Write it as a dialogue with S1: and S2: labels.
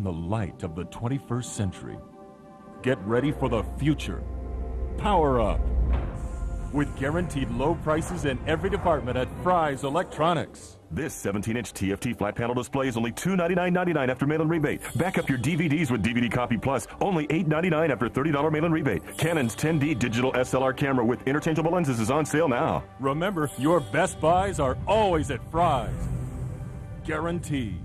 S1: in the light of the 21st century. Get ready for the future. Power up with guaranteed low prices in every department at Fry's Electronics.
S2: This 17-inch TFT flat panel display is only $299.99 after mail-in rebate. Back up your DVDs with DVD Copy Plus, only $8.99 after $30 mail-in rebate. Canon's 10D digital SLR camera with interchangeable lenses is on sale now.
S1: Remember, your best buys are always at Fry's. Guaranteed.